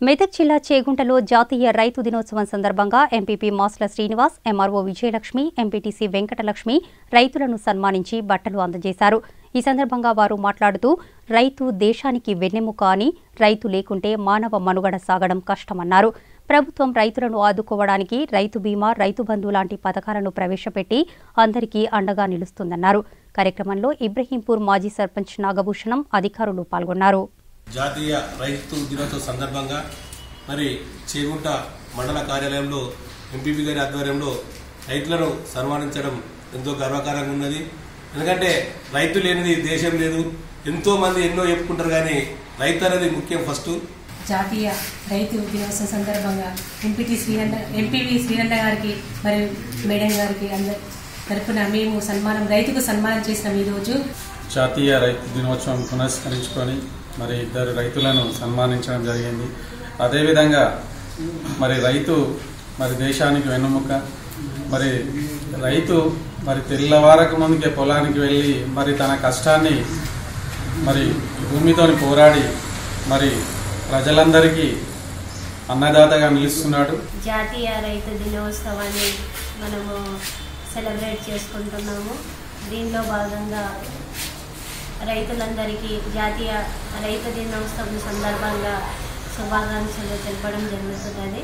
మెదక్ జిల్లా చేగుంటలో జాతీయ రైతు దినోత్సవం సందర్భంగా MPP Masla Srinivas, MRO Vijayalakshmi, MPTC Venkatalakshmi రైతులను సన్మానించి బట్టలు అందజేశారు. ఈ సందర్భంగా వారు మాట్లాడుతూ రైతు దేశానికి వెన్నెముక అని, రైతు లేకుంటే మానవ మనుగడ సాగడం కష్టమన్నారు. ప్రభుత్వం రైతులను ఆదుకోవడానికి రైతు బీమా, రైతు బంధు లాంటి పథకాలను ప్రవేశపెట్టి అందరికీ అండగా నిలుస్తుందన్నారు. కార్యక్రమంలో ఇబ్రహీంపూర్ మాజీ సర్పంచ్ నాగభూషణం, అధికారులు పాల్గొన్నారు. జాతీయ రైతు దినోత్సవం సందర్భంగా మరి చేగుంట మండల కార్యాలయంలో ఎంపీపీ గారి ఆధ్వర్యంలో రైతులను సన్మానించడం ఎంతో గర్వకారంగా ఉన్నది. ఎందుకంటే రైతు లేనిది దేశం లేదు. ఎంతో మంది ఎన్నో చెప్పుకుంటారు, కానీ రైతు అనేది ముఖ్యం. ఫస్ట్ జాతీయ రైతు దినోత్సవం సందర్భంగా ఎంపీవి శ్రీనంద గారికి మరియు మేడం గారికి అందరి తరఫున మేము రైతుకు సన్మానం చేసినాం. ఈరోజు జాతీయ రైతు దినోత్సవం పునస్కరించుకొని మరి ఇద్దరు రైతులను సన్మానించడం జరిగింది. అదేవిధంగా మరి రైతు మరి దేశానికి వెన్నుముక. మరి రైతు మరి తెల్లవారక ముందుకే పొలానికి వెళ్ళి మరి తన కష్టాన్ని మరి భూమితోని పోరాడి మరి ప్రజలందరికీ అన్నదాతగా నిలుస్తున్నాడు. జాతీయ రైతు దినోత్సవాన్ని మనము సెలబ్రేట్ చేసుకుంటున్నాము. దీనిలో భాగంగా రైతులందరికీ జాతీయ రైతు దినోత్సవం సందర్భంగా శుభాకాంక్షలు తెలపడం జరుగుతున్నది.